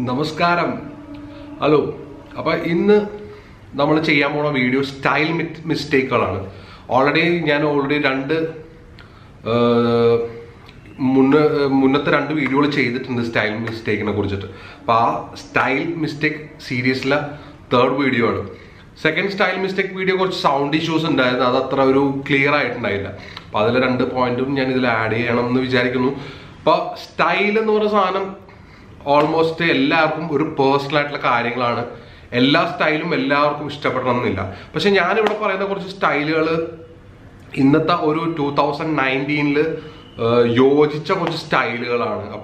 നമസ്കാരം. ഹലോ. അപ്പോൾ ഇന്ന് നമ്മൾ ചെയ്യാൻ പോണ വീഡിയോ സ്റ്റൈൽ മിസ്റ്റേക്കുകളാണ്. ഞാൻ ഓൾറെഡി മുന്നത്തെ രണ്ട് വീഡിയോകൾ ചെയ്തിട്ടുണ്ട് സ്റ്റൈൽ മിസ്റ്റേക്കിനെ കുറിച്ചിട്ട്. അപ്പോൾ ആ സ്റ്റൈൽ മിസ്റ്റേക്ക് സീരീസിലെ തേർഡ് വീഡിയോ ആണ്. സെക്കൻഡ് സ്റ്റൈൽ മിസ്റ്റേക്ക് വീഡിയോ കുറച്ച് സൗണ്ട് ഇഷ്യൂസ് ഉണ്ടായിരുന്നു, അത് അത്ര ഒരു ക്ലിയർ ആയിട്ടുണ്ടായില്ല. അപ്പോൾ അതിൽ 2 പോയിന്റും ഞാൻ ഇതിൽ ആഡ് ചെയ്യണം എന്ന് വിചാരിക്കുന്നു. അപ്പോൾ സ്റ്റൈൽ എന്ന് പറയുന്ന സാധനം ഓൾമോസ്റ്റ് എല്ലാവർക്കും ഒരു പേഴ്സണൽ ആയിട്ടുള്ള കാര്യങ്ങളാണ്. എല്ലാ സ്റ്റൈലും എല്ലാവർക്കും ഇഷ്ടപ്പെടണമെന്നില്ല. പക്ഷെ ഞാനിവിടെ പറയുന്ന കുറച്ച് സ്റ്റൈലുകൾ ഇന്നത്തെ ഒരു 2019 യോജിച്ച കുറച്ച് സ്റ്റൈലുകളാണ്. അപ്പൊ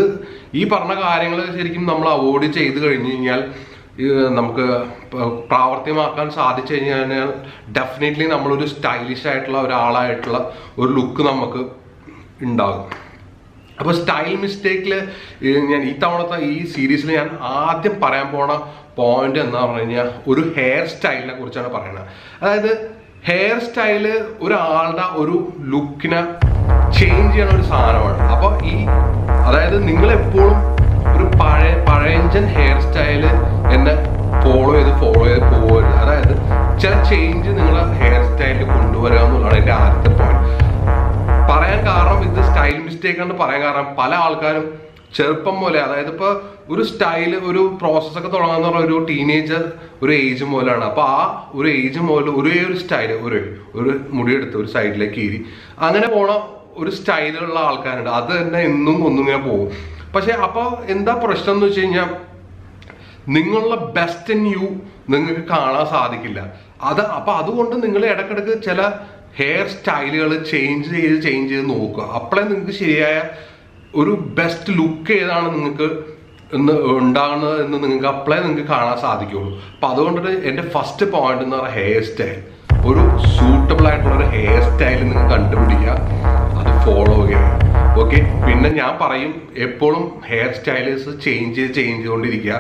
ഈ പറഞ്ഞ കാര്യങ്ങൾ ശരിക്കും നമ്മൾ അവോയ്ഡ് ചെയ്ത് കഴിഞ്ഞു കഴിഞ്ഞാൽ, നമുക്ക് പ്രാവർത്തികമാക്കാൻ സാധിച്ചു കഴിഞ്ഞാൽ ഡെഫിനറ്റ്ലി നമ്മളൊരു സ്റ്റൈലിഷ് ആയിട്ടുള്ള ഒരാളായിട്ടുള്ള ഒരു ലുക്ക് നമുക്ക് ഉണ്ടാകും. അപ്പോൾ സ്റ്റൈൽ മിസ്റ്റേക്കിൽ ഞാൻ ഈ തവണത്തെ ഈ സീരീസിൽ ഞാൻ ആദ്യം പറയാൻ പോണ പോയിന്റ് എന്ന് പറഞ്ഞു കഴിഞ്ഞാൽ ഒരു ഹെയർ സ്റ്റൈലിനെ കുറിച്ചാണ് പറയുന്നത്. അതായത് ഹെയർ സ്റ്റൈല് ഒരാളുടെ ഒരു ലുക്കിനെ ചേഞ്ച് ചെയ്യണ ഒരു സാധനമാണ്. അപ്പോൾ അതായത് നിങ്ങൾ എപ്പോഴും ഒരു പഴയഞ്ചൻ ഹെയർ സ്റ്റൈല് എന്നെ ഫോളോ ചെയ്ത് പോകരുത്. അതായത് ചില ചേഞ്ച് നിങ്ങളെ ഹെയർ സ്റ്റൈലിൽ കൊണ്ടുവരിക എന്നുള്ളതാണ് എൻ്റെ ആദ്യത്തെ പോയിന്റ്. പറയാൻ കാരണം ഇത് സ്റ്റൈൽ മിസ്റ്റേക്ക് എന്ന് പറയാൻ കാരണം പല ആൾക്കാരും ചെറുപ്പം പോലെ, അതായത് ഇപ്പൊ ഒരു സ്റ്റൈല് ഒരു പ്രോസസ്സൊക്കെ തുടങ്ങാന്ന് പറഞ്ഞ ഒരു ടീനേജർ ഒരു ഏജ് മുതലാണ്. അപ്പൊ ആ ഒരു ഏജ് മുതൽ ഒരേ ഒരു സ്റ്റൈല് ഒരു മുടിയെടുത്ത് ഒരു സൈഡിലേക്ക് കീറി അങ്ങനെ പോണ ഒരു സ്റ്റൈലുള്ള ആൾക്കാരുണ്ട്. അത് തന്നെ എന്നും ഒന്നിങ്ങനെ പോകും. പക്ഷെ അപ്പൊ എന്താ പ്രശ്നം എന്ന് വെച്ച് കഴിഞ്ഞാൽ, നിങ്ങളുടെ ബെസ്റ്റ് ഇൻ യു നിങ്ങൾക്ക് കാണാൻ സാധിക്കില്ല. അപ്പൊ അതുകൊണ്ട് നിങ്ങൾ ഇടക്കിടക്ക് ചില ഹെയർ സ്റ്റൈലുകൾ ചേഞ്ച് ചെയ്ത് നോക്കുക. അപ്പോഴേ നിങ്ങൾക്ക് ശരിയായ ഒരു ബെസ്റ്റ് ലുക്ക് ഏതാണ് നിങ്ങൾക്ക് ഉണ്ടാകുന്നത് എന്ന് നിങ്ങൾക്ക് അപ്പോഴേ നിങ്ങൾക്ക് കാണാൻ സാധിക്കുള്ളൂ. അപ്പൊ അതുകൊണ്ടിട്ട് എൻ്റെ ഫസ്റ്റ് പോയിന്റ് എന്ന് പറഞ്ഞാൽ ഹെയർ സ്റ്റൈൽ. ഒരു സൂട്ടബിൾ ആയിട്ടുള്ള ഒരു ഹെയർ സ്റ്റൈൽ നിങ്ങൾ കണ്ടുപിടിക്കുക, അത് ഫോളോ ചെയ്യുക. ഓക്കെ. പിന്നെ ഞാൻ പറയും എപ്പോഴും ഹെയർ സ്റ്റൈലേഴ്സ് ചേഞ്ച് ചെയ്തുകൊണ്ടിരിക്കുക.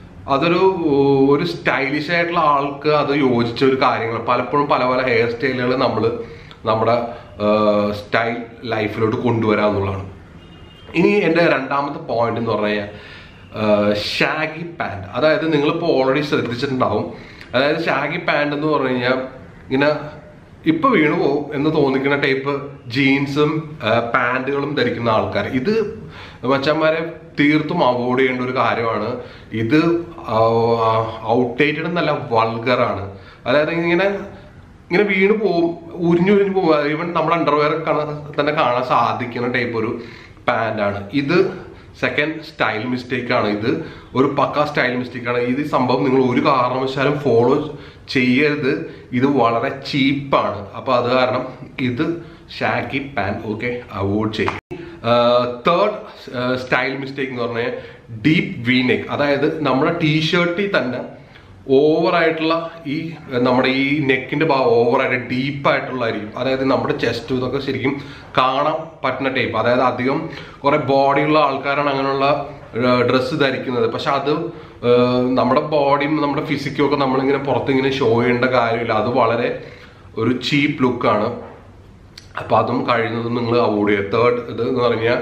ഒരു സ്റ്റൈലിഷ് ആയിട്ടുള്ള ആൾക്ക് അത് യോജിച്ച ഒരു കാര്യങ്ങൾ. പലപ്പോഴും പല ഹെയർ സ്റ്റൈലുകൾ നമ്മുടെ സ്റ്റൈൽ ലൈഫിലോട്ട് കൊണ്ടുവരാന്നുള്ളതാണ്. ഇനി എൻ്റെ രണ്ടാമത്തെ പോയിന്റ് എന്ന് പറഞ്ഞു കഴിഞ്ഞാൽ ഷാഗി പാൻറ്. അതായത് നിങ്ങളിപ്പോൾ ഓൾറെഡി ശ്രദ്ധിച്ചിട്ടുണ്ടാവും. അതായത് ഷാഗി പാൻറ് എന്ന് പറഞ്ഞു കഴിഞ്ഞാൽ ഇങ്ങനെ ഇപ്പൊ വീണു പോകും എന്ന് തോന്നിക്കുന്ന ടൈപ്പ് ജീൻസും പാൻറ്റുകളും ധരിക്കുന്ന ആൾക്കാർ. ഇത് മച്ചന്മാരെ തീർത്തും അവോയ്ഡ് ചെയ്യേണ്ട ഒരു കാര്യമാണ്. ഇത് ഔട്ട്ഡേറ്റഡ് എന്നല്ല, വൾഗറാണ്. അതായത് ഇങ്ങനെ വീണു പോവും, ഉരിഞ്ഞു പോവുക. ഈവൻ നമ്മുടെ അണ്ടർവെയർ തന്നെ കാണാൻ സാധിക്കുന്ന ടൈപ്പ് ഒരു പാൻറ്റാണ് ഇത്. സെക്കൻഡ് സ്റ്റൈൽ മിസ്റ്റേക്കാണ് ഇത്. ഒരു പക്ക സ്റ്റൈൽ മിസ്റ്റേക്കാണ് ഇത്. സംഭവം നിങ്ങൾ ഒരു കാരണവശാലും ഫോളോ ചെയ്യരുത്. ഇത് വളരെ ചീപ്പാണ്. അപ്പൊ അത് കാരണം ഇത് ഷാഗി പാൻ അവോയ്ഡ് ചെയ്യും. തേർഡ് സ്റ്റൈൽ മിസ്റ്റേക്ക് എന്ന് പറഞ്ഞാൽ ഡീപ്പ് വി നെക്ക്. അതായത് നമ്മുടെ ടീഷർട്ടിൽ തന്നെ ഓവറായിട്ടുള്ള നമ്മുടെ ഈ നെക്കിന്റെ ഭാഗം ഓവറായിട്ട് ഡീപ്പായിട്ടുള്ളതായിരിക്കും. അതായത് നമ്മുടെ ചെസ്റ്റ് ഇതൊക്കെ ശരിക്കും കാണാൻ പറ്റുന്ന ടൈപ്പ്. അതായത് അധികം കുറെ ബോഡിയുള്ള ആൾക്കാരാണ് അങ്ങനെയുള്ള ഡ്രസ്സ് ധരിക്കുന്നത്. പക്ഷെ അത് നമ്മുടെ ബോഡിയും നമ്മുടെ ഫിസിക്കും ഒക്കെ നമ്മളിങ്ങനെ പുറത്തിങ്ങനെ ഷോ ചെയ്യേണ്ട കാര്യമില്ല. അത് വളരെ ഒരു ചീപ്പ് ലുക്കാണ്. അപ്പൊ അതും കഴിയുന്നതും നിങ്ങൾ അവോയ്ഡ് ചെയ്യുക. തേർഡ് ഇത് എന്ന് പറഞ്ഞാൽ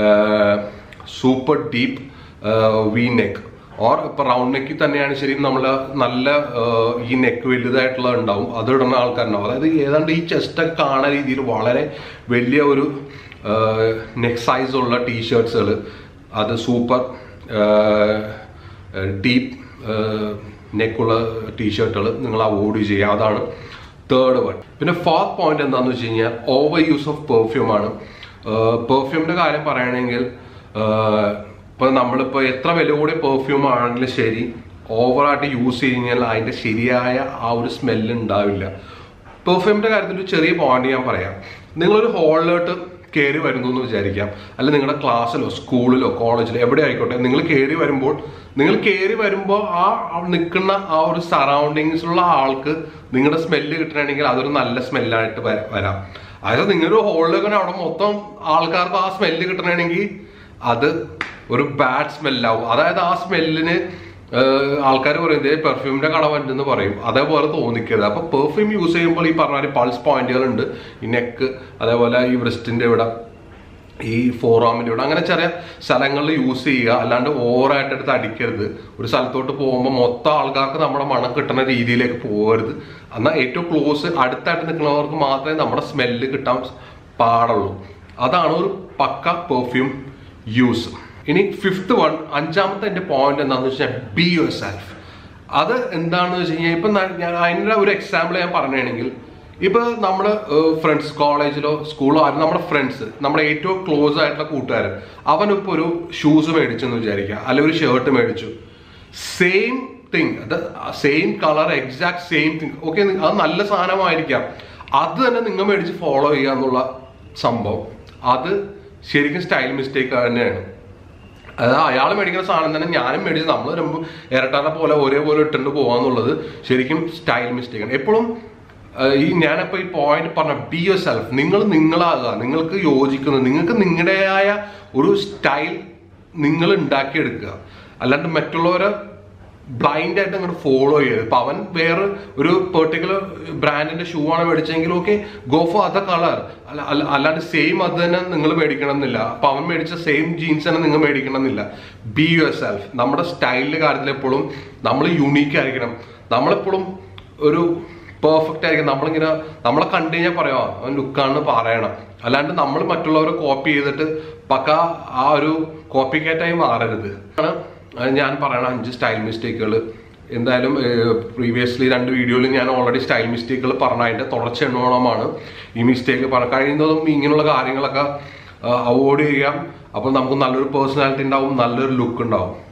സൂപ്പർ ഡീപ്പ് വി നെക്ക്. ഇപ്പൊ റൗണ്ട് നെക്കിൽ തന്നെയാണ് ശരി, നമ്മൾ നല്ല ഈ നെക്ക് വലുതായിട്ടുള്ള ഉണ്ടാവും, അത് ഇടുന്ന ആൾക്കാരുണ്ടാവും. അതായത് ഏതാണ്ട് ഈ ചെസ്റ്റൊക്കെ കാണുന്ന രീതിയിൽ വളരെ വലിയ ഒരു നെക്ക് സൈസ് ഉള്ള ടീഷർട്ട്സുകൾ, അത് സൂപ്പർ ഡീപ്പ് നെക്കുള്ള ടീഷർട്ടുകൾ നിങ്ങൾ അവോയ്ഡ് ചെയ്യുക. അതാണ് തേർഡ് വൺ. പിന്നെ ഫോർത്ത് പോയിന്റ് എന്താണെന്ന് വെച്ച് കഴിഞ്ഞാൽ ഓവർ യൂസ് ഓഫ് പെർഫ്യൂം ആണ്. പെർഫ്യൂമിന്റെ കാര്യം പറയുകയാണെങ്കിൽ ഇപ്പൊ നമ്മളിപ്പോൾ എത്ര വില കൂടിയ പെർഫ്യൂം ആണെങ്കിലും ശരി, ഓവറായിട്ട് യൂസ് ചെയ്ത് കഴിഞ്ഞാൽ അതിന്റെ ശരിയായ ആ ഒരു സ്മെല്ല് ഉണ്ടാവില്ല. പെർഫ്യൂമിന്റെ കാര്യത്തിൽ ഒരു ചെറിയ പോയിന്റ് ഞാൻ പറയാം. നിങ്ങളൊരു ഹോളിലോട്ട് കയറി വരുന്നു എന്ന് വിചാരിക്കാം, അല്ല നിങ്ങളുടെ ക്ലാസ്സിലോ സ്കൂളിലോ കോളേജിലോ എവിടെ ആയിക്കോട്ടെ, നിങ്ങൾ കയറി വരുമ്പോൾ ആ നിൽക്കുന്ന ആ ഒരു സറൗണ്ടിങ്സിലുള്ള ആൾക്ക് നിങ്ങളുടെ സ്മെല്ല് കിട്ടണമെങ്കിൽ അതൊരു നല്ല സ്മെല്ലായിട്ട് വരാം. അതായത് നിങ്ങളൊരു ഹോളിലൊക്കെ അവിടെ മൊത്തം ആൾക്കാർക്ക് ആ സ്മെല്ല് കിട്ടണമെങ്കിൽ അത് ഒരു ബാഡ് സ്മെല്ലാവും. അതായത് ആ സ്മെല്ലിന് ആൾക്കാർ പറയുന്നത് പെർഫ്യൂമിന്റെ കട വന്നെന്ന് പറയും. അതേപോലെ തോന്നിക്കരുത്. അപ്പൊ പെർഫ്യൂം യൂസ് ചെയ്യുമ്പോൾ ഈ പറഞ്ഞ പൾസ് പോയിന്റുകൾ ഉണ്ട്, ഈ നെക്ക്, അതേപോലെ ഈ ബ്രസ്റ്റിന്റെ ഇവിടെ ഈ ഫോറാമിൻ്റെ ഇവിടെ അങ്ങനെ ചെറിയ സ്ഥലങ്ങളിൽ യൂസ് ചെയ്യുക. അല്ലാണ്ട് ഓവറായിട്ട് എടുത്ത് അടിക്കരുത്. ഒരു സ്ഥലത്തോട്ട് പോകുമ്പോൾ മൊത്തം ആൾക്കാർക്ക് നമ്മുടെ മണം കിട്ടുന്ന രീതിയിലേക്ക് പോകരുത്. എന്നാൽ ഏറ്റവും ക്ലോസ് അടുത്തായിട്ട് നിൽക്കുന്നവർക്ക് മാത്രമേ നമ്മുടെ സ്മെല്ല് കിട്ടാൻ പാടുള്ളൂ. അതാണ് ഒരു പക്ക പെർഫ്യൂം യൂസ്. ഇനി 5th വൺ, അഞ്ചാമത്തെ എൻ്റെ പോയിന്റ് എന്താണെന്ന് വെച്ചാൽ ബി യുവർ സെൽഫ്. അത് എന്താണെന്ന് വെച്ച് കഴിഞ്ഞാൽ ഇപ്പം ഞാൻ അതിൻ്റെ ഒരു എക്സാമ്പിൾ ഞാൻ പറയുകയാണെങ്കിൽ, ഇപ്പൊ നമ്മള് ഫ്രണ്ട്സ് കോളേജിലോ സ്കൂളോ ആരും നമ്മുടെ ഫ്രണ്ട്സ്, നമ്മുടെ ഏറ്റവും ക്ലോസ് ആയിട്ടുള്ള കൂട്ടുകാരൻ, അവനിപ്പോ ഒരു ഷൂസ് മേടിച്ചെന്ന് വിചാരിക്കുക, അല്ലെങ്കിൽ ഒരു ഷർട്ട് മേടിച്ചു, സെയിം തിങ്, അത് same colour, exact same thing, okay, അത് നല്ല സാധനമായിരിക്കാം, അത് തന്നെ നിങ്ങൾ മേടിച്ച് ഫോളോ ചെയ്യുക എന്നുള്ള സംഭവം, അത് ശരിക്കും സ്റ്റൈൽ മിസ്റ്റേക്ക് തന്നെയാണ്. അതായത് അയാൾ മേടിക്കുന്ന സാധനം തന്നെ ഞാനും മേടിച്ച് നമ്മൾ ഇരട്ടാനെ പോലെ ഒരേപോലെ ഇട്ടുകൊണ്ട് പോകാന്നുള്ളത് ശരിക്കും സ്റ്റൈൽ മിസ്റ്റേക്കാണ്. എപ്പോഴും ഞാനപ്പോ ഈ പോയിന്റ് പറഞ്ഞ ബി യുവർ സെൽഫ്, നിങ്ങൾ നിങ്ങളാകുക, നിങ്ങൾക്ക് യോജിക്കുന്നത്, നിങ്ങൾക്ക് നിങ്ങളുടേതായ ഒരു സ്റ്റൈൽ നിങ്ങൾ ഉണ്ടാക്കിയെടുക്കുക. അല്ലാണ്ട് മറ്റുള്ളവരെ ബ്ലൈൻഡ് ആയിട്ട് അങ്ങോട്ട് ഫോളോ ചെയ്യരുത്. ഇപ്പൊ അവൻ വേറെ ഒരു പെർട്ടിക്കുലർ ബ്രാൻഡിന്റെ ഷൂ ആണ് മേടിച്ചെങ്കിൽ okay, go for other colour. അല്ലാണ്ട് സെയിം അത് തന്നെ നിങ്ങൾ മേടിക്കണം എന്നില്ല. അപ്പൊ അവൻ മേടിച്ച സെയിം ജീൻസ് തന്നെ നിങ്ങൾ മേടിക്കണം എന്നില്ല. Be yourself. നമ്മുടെ സ്റ്റൈലിന്റെ കാര്യത്തിൽ എപ്പോഴും നമ്മൾ യുണീക്ക് ആയിരിക്കണം. നമ്മളെപ്പോഴും ഒരു പെർഫെക്റ്റ് ആയിരിക്കും. നമ്മളിങ്ങനെ നമ്മളെ കണ്ടു കഴിഞ്ഞാൽ പറയാം അവൻ ലുക്കാണെന്ന് പറയണം. അല്ലാണ്ട് നമ്മൾ മറ്റുള്ളവരെ കോപ്പി ചെയ്തിട്ട് പക്ക ആ ഒരു കോപ്പി കാറ്റായി മാറരുത്. ഞാൻ പറയണ 5 സ്റ്റൈൽ മിസ്റ്റേക്കുകൾ. എന്തായാലും പ്രീവിയസ്ലി 2 വീഡിയോയിൽ ഞാൻ ഓൾറെഡി സ്റ്റൈൽ മിസ്റ്റേക്കുകൾ പറഞ്ഞ അതിൻ്റെ തുടർച്ച എണ്ണോളമാണ് ഈ മിസ്റ്റേക്ക് കഴിയുന്നതും ഇങ്ങനെയുള്ള കാര്യങ്ങളൊക്കെ അവോയ്ഡ് ചെയ്യാം. അപ്പോൾ നമുക്ക് നല്ലൊരു പേഴ്സണാലിറ്റി ഉണ്ടാവും, നല്ലൊരു ലുക്ക് ഉണ്ടാവും.